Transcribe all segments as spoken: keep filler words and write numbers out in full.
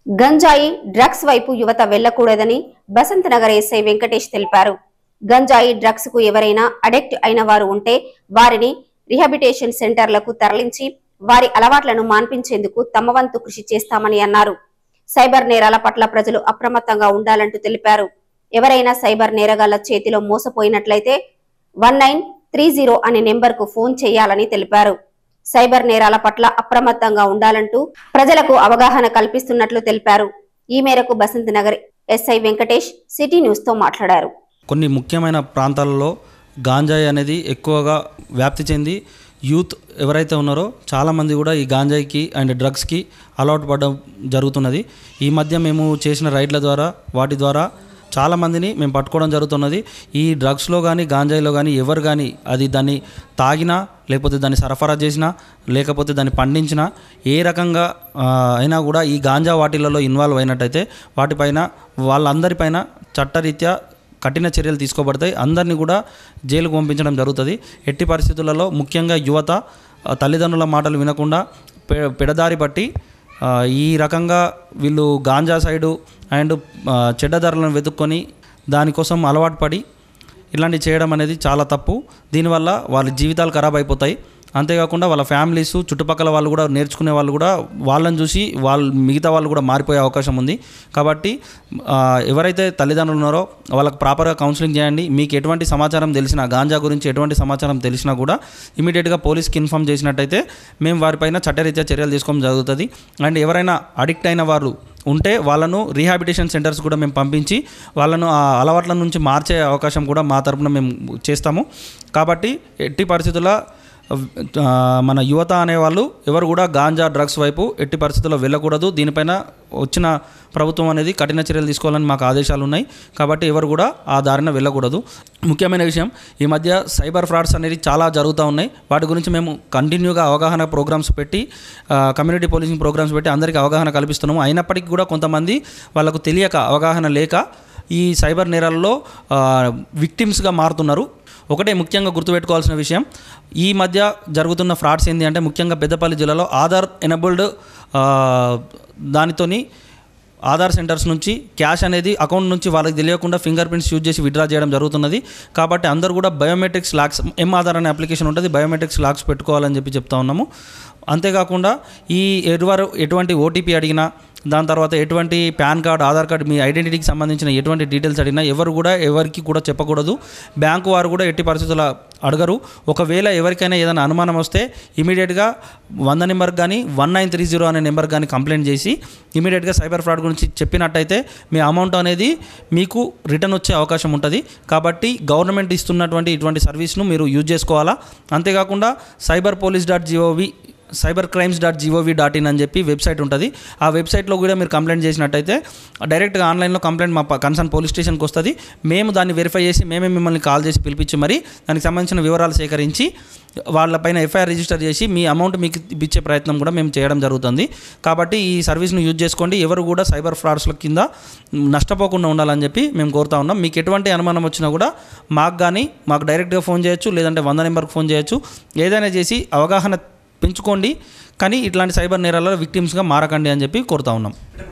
గంజాయి డ్రగ్స్ వైపు యువత వెళ్లకూడదని బసంత్ నగర్ ఎస్ఐ వెంకటేష్ తెలిపారు. గంజాయి డ్రగ్స్ కు ఎవరైనా అడిక్ట్ అయిన వారు ఉంటే వారిని రిహాబిటేషన్ సెంటర్లకు తరలించి వారి అలవాట్లను మాన్పించేందుకు తమ వంతు కృషి చేస్తామని అన్నారు. సైబర్ నేరాల పట్ల ప్రజలు అప్రమత్తంగా ఉండాలంటూ తెలిపారు. ఎవరైనా సైబర్ నేరగాళ్ల చేతిలో మోసపోయినట్లయితే వన్ నైన్ త్రీ జీరో అనే నెంబర్ కు ఫోన్ చేయాలని తెలిపారు. సైబర్ నేరాల పట్ల అప్రమత్తంగా ఉండాలంటూ ప్రజలకు అవగాహన కల్పిస్తున్నట్లు తెలిపారు. ఈ మేరకు Basant Nagar SI Venkatesh city news తో మాట్లాడారు. కొన్ని ముఖ్యమైన ప్రాంతాలలో గాంజాయి అనేది ఎక్కువగా వ్యాప్తి చెంది యూత్ ఎవరైతే ఉన్నారో చాలామంది కూడా ఈ గాంజాయికి అండ్ డ్రగ్స్కి అలవాటు పడడం జరుగుతున్నది. ఈ మధ్య మేము చేసిన రైడ్ల ద్వారా వాటి ద్వారా చాలామందిని మేము పట్టుకోవడం జరుగుతున్నది. ఈ డ్రగ్స్లో కానీ గాంజాయిలో కానీ ఎవరు కానీ అది దాన్ని తాగినా లేకపోతే దాన్ని సరఫరా చేసినా లేకపోతే దాన్ని పండించినా ఏ రకంగా అయినా కూడా ఈ గాంజా వాటిలలో ఇన్వాల్వ్ అయినట్టయితే వాటిపైన వాళ్ళందరిపైన చట్టరీత్యా కఠిన చర్యలు తీసుకోబడతాయి. అందరినీ కూడా జైలుకు పంపించడం జరుగుతుంది. ఎట్టి పరిస్థితులలో ముఖ్యంగా యువత తల్లిదండ్రుల మాటలు వినకుండా పె పెడదారి పట్టి ఈ రకంగా వీళ్ళు గాంజా సైడు అండ్ చెడ్డదారులను వెతుక్కొని దానికోసం అలవాటు పడి ఇలాంటివి చేయడం అనేది చాలా తప్పు. దీనివల్ల వాళ్ళ జీవితాలు ఖరాబ్ అయిపోతాయి. అంతేకాకుండా వాళ్ళ ఫ్యామిలీస్ చుట్టుపక్కల వాళ్ళు కూడా నేర్చుకునే వాళ్ళు కూడా వాళ్ళని చూసి వాళ్ళు మిగతా వాళ్ళు కూడా మారిపోయే అవకాశం ఉంది. కాబట్టి ఎవరైతే తల్లిదండ్రులు ఉన్నారో వాళ్ళకి ప్రాపర్గా కౌన్సిలింగ్ చేయండి. మీకు ఎటువంటి సమాచారం తెలిసినా గాంజా గురించి ఎటువంటి సమాచారం తెలిసినా కూడా ఇమీడియట్గా పోలీస్కి ఇన్ఫామ్ చేసినట్టయితే మేము వారిపైన చట్టరీత్యా చర్యలు తీసుకోవడం జరుగుతుంది. అండ్ ఎవరైనా అడిక్ట్ అయిన వాళ్ళు ఉంటే వాళ్ళను రీహాబిటేషన్ సెంటర్స్ కూడా మేము పంపించి వాళ్ళను ఆ అలవాట్ల నుంచి మార్చే అవకాశం కూడా మా తరపున మేము చేస్తాము. కాబట్టి ఎట్టి పరిస్థితుల్లో మన యువత అనేవాళ్ళు ఎవరు కూడా గాంజా డ్రగ్స్ వైపు ఎట్టి పరిస్థితుల్లో వెళ్ళకూడదు. దీనిపైన వచ్చిన ప్రభుత్వం అనేది కఠిన చర్యలు తీసుకోవాలని మాకు ఆదేశాలు ఉన్నాయి. కాబట్టి ఎవరు కూడా ఆ దారిన వెళ్ళకూడదు. ముఖ్యమైన విషయం, ఈ మధ్య సైబర్ ఫ్రాడ్స్ అనేది చాలా జరుగుతూ ఉన్నాయి. వాటి గురించి మేము కంటిన్యూగా అవగాహన ప్రోగ్రామ్స్ పెట్టి కమ్యూనిటీ పోలీసింగ్ ప్రోగ్రామ్స్ పెట్టి అందరికీ అవగాహన కల్పిస్తున్నాము. అయినప్పటికీ కూడా కొంతమంది వాళ్ళకు తెలియక అవగాహన లేక ఈ సైబర్ నేరాల్లో విక్టిమ్స్గా మారుతున్నారు. ఒకటే ముఖ్యంగా గుర్తుపెట్టుకోవాల్సిన విషయం, ఈ మధ్య జరుగుతున్న ఫ్రాడ్స్ ఏంటి అంటే ముఖ్యంగా పెద్దపల్లి జిల్లాలో ఆధార్ ఎనబుల్డ్ దానితోని ఆధార్ సెంటర్స్ నుంచి క్యాష్ అనేది అకౌంట్ నుంచి వాళ్ళకి తెలియకుండా ఫింగర్ ప్రింట్స్ యూజ్ చేసి విత్డ్రా చేయడం జరుగుతున్నది. కాబట్టి అందరూ కూడా బయోమెట్రిక్స్ లాక్స్ ఎం ఆధార్ అనే అప్లికేషన్ ఉంటుంది, బయోమెట్రిక్స్ లాక్స్ పెట్టుకోవాలని చెప్పి చెప్తా ఉన్నాము. అంతేకాకుండా ఈ ఎవరు ఎటువంటి ఓటీపీ అడిగినా దాని తర్వాత ఎటువంటి పాన్ కార్డ్ ఆధార్ కార్డ్ మీ ఐడెంటిటీకి సంబంధించిన ఎటువంటి డీటెయిల్స్ అడిగినా ఎవరు కూడా ఎవరికి కూడా చెప్పకూడదు. బ్యాంకు వారు కూడా ఎట్టి పరిస్థితుల అడగరు. ఒకవేళ ఎవరికైనా ఏదైనా అనుమానం వస్తే ఇమీడియట్గా వంద నెంబర్కి కానీ వన్ నైన్ త్రీ జీరో అనే నెంబర్కి కానీ కంప్లైంట్ చేసి ఇమీడియట్గా సైబర్ ఫ్రాడ్ గురించి చెప్పినట్టయితే మీ అమౌంట్ అనేది మీకు రిటర్న్ వచ్చే అవకాశం ఉంటుంది. కాబట్టి గవర్నమెంట్ ఇస్తున్నటువంటి ఇటువంటి సర్వీస్ను మీరు యూజ్ చేసుకోవాలా. అంతేకాకుండా cyber police dot G O V cyber crimes dot G O V dot in అని చెప్పి వెబ్సైట్ ఉంటుంది. ఆ వెబ్సైట్లో కూడా మీరు కంప్లైంట్ చేసినట్టయితే డైరెక్ట్గా ఆన్లైన్లో కంప్లైంట్ మా కన్సర్న్ పోలీస్ స్టేషన్కి వస్తుంది. మేము దాన్ని వెరిఫై చేసి మేమే మిమ్మల్ని కాల్ చేసి పిలిపించి మరి దానికి సంబంధించిన వివరాలు సేకరించి వాళ్ళపైన ఎఫ్ఐఆర్ రిజిస్టర్ చేసి మీ అమౌంట్ మీకు ఇచ్చే ప్రయత్నం కూడా మేము చేయడం జరుగుతుంది. కాబట్టి ఈ సర్వీస్ను యూజ్ చేసుకోండి. ఎవరు కూడా సైబర్ ఫ్రాడ్స్ల కింద నష్టపోకుండా ఉండాలని చెప్పి మేము కోరుతా ఉన్నాం. మీకు ఎటువంటి అనుమానం వచ్చినా కూడా మాకు కానీ మాకు డైరెక్ట్గా ఫోన్ చేయొచ్చు, లేదంటే వంద నెంబర్కి ఫోన్ చేయొచ్చు. ఏదైనా చేసి అవగాహన పెంచుకోండి, కానీ ఇట్లాంటి సైబర్ నేరాలలో విక్టిమ్స్గా మారకండి అని చెప్పి కోరుతా ఉన్నాం.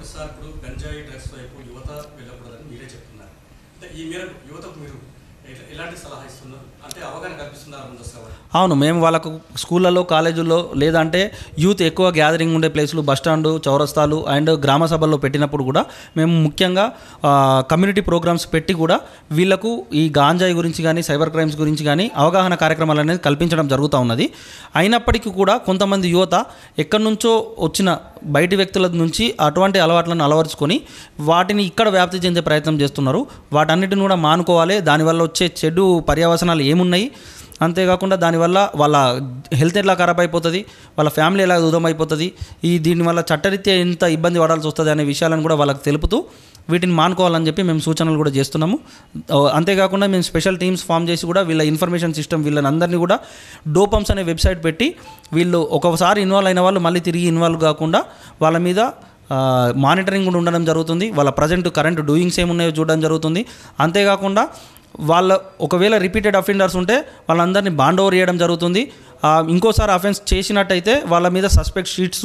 అవును, మేము వాళ్ళకు స్కూళ్ళలో కాలేజీల్లో లేదంటే యూత్ ఎక్కువ గ్యాదరింగ్ ఉండే ప్లేసులు బస్టాండు చౌరస్తాలు అండ్ గ్రామ సభల్లో పెట్టినప్పుడు కూడా మేము ముఖ్యంగా కమ్యూనిటీ ప్రోగ్రామ్స్ పెట్టి కూడా వీళ్ళకు ఈ గాంజాయి గురించి కానీ సైబర్ క్రైమ్స్ గురించి కానీ అవగాహన కార్యక్రమాలు అనేది కల్పించడం జరుగుతూ ఉన్నది. అయినప్పటికీ కూడా కొంతమంది యువత ఎక్కడి నుంచో వచ్చిన బయటి వ్యక్తుల నుంచి అటువంటి అలవాట్లను అలవరుచుకొని వాటిని ఇక్కడ వ్యాప్తి చెందే ప్రయత్నం చేస్తున్నారు. వాటన్నిటిని కూడా మానుకోవాలి. దానివల్ల వచ్చే చెడు పర్యవసనాలు ఏమున్నాయి, అంతేకాకుండా దానివల్ల వాళ్ళ హెల్త్ ఎట్లా ఖరాబ్ అయిపోతుంది, వాళ్ళ ఫ్యామిలీ ఎలా దూరం అయిపోతుంది, ఈ దీనివల్ల చట్టరీత్యా ఎంత ఇబ్బంది పడాల్సి వస్తుంది అనే విషయాలను కూడా వాళ్ళకి తెలుపుతూ వీటిని మానుకోవాలని చెప్పి మేము సూచనలు కూడా చేస్తున్నాము. అంతేకాకుండా మేము స్పెషల్ టీమ్స్ ఫామ్ చేసి కూడా వీళ్ళ ఇన్ఫర్మేషన్ సిస్టమ్ వీళ్ళని అందరినీ కూడా డోపమ్స్ అనే వెబ్సైట్ పెట్టి వీళ్ళు ఒకసారి ఇన్వాల్వ్ అయిన వాళ్ళు మళ్ళీ తిరిగి ఇన్వాల్వ్ కాకుండా వాళ్ళ మీద మానిటరింగ్ కూడా ఉండడం జరుగుతుంది. వాళ్ళ ప్రజెంట్ కరెంట్ డూయింగ్స్ ఏమున్నాయో చూడడం జరుగుతుంది. అంతేకాకుండా వాళ్ళ ఒకవేళ రిపీటెడ్ అఫెండర్స్ ఉంటే వాళ్ళందరినీ బాండ్ ఓవర్ చేయడం జరుగుతుంది. ఇంకోసారి అఫెన్స్ చేసినట్టయితే వాళ్ళ మీద సస్పెక్ట్ షీట్స్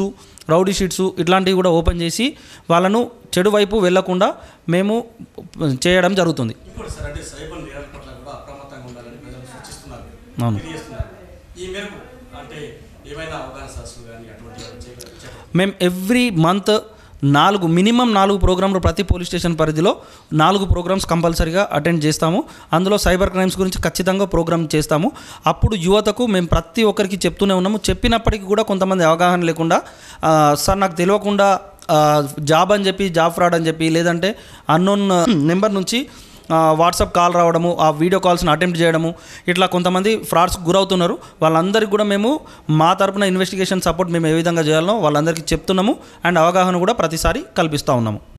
రౌడీ షీట్స్ ఇట్లాంటివి కూడా ఓపెన్ చేసి వాళ్ళను చెడు వైపు వెళ్లకుండా మేము చేయడం జరుగుతుంది. ఇప్పుడు సార్ అంటే సైబర్ నేరాల పట్ల కూడా అప్రమత్తంగా ఉండాలని ప్రజలు సూచిస్తున్నారు, అవును. తెలియజేస్తున్నారు. ఈ మేరకు అంటే ఏమైనా అవగాహన సదస్సులు కానీ అటువంటి మేము ఎవ్రీ మంత్ నాలుగు మినిమం నాలుగు ప్రోగ్రాంలు ప్రతి పోలీస్ స్టేషన్ పరిధిలో నాలుగు ప్రోగ్రామ్స్ కంపల్సరీగా అటెండ్ చేస్తాము. అందులో సైబర్ క్రైమ్స్ గురించి ఖచ్చితంగా ప్రోగ్రామ్ చేస్తాము. అప్పుడు యువతకు మేము ప్రతి ఒక్కరికి చెప్తూనే ఉన్నాము. చెప్పినప్పటికీ కూడా కొంతమంది అవగాహన లేకుండా సార్ నాకు తెలియకుండా జాబ్ అని చెప్పి జాబ్ ఫ్రాడ్ అని చెప్పి లేదంటే అన్నోన్ నెంబర్ నుంచి వాట్సాప్ కాల్ రావడము, ఆ వీడియో కాల్స్ని అటెంప్ట్ చేయడము, ఇట్లా కొంతమంది ఫ్రాడ్స్కి గురవుతున్నారు. వాళ్ళందరికీ కూడా మేము మా తరపున ఇన్వెస్టిగేషన్ సపోర్ట్ మేము ఏ విధంగా చేయాలో వాళ్ళందరికీ చెప్తున్నాము అండ్ అవగాహన కూడా ప్రతిసారి కల్పిస్తూ ఉన్నాము.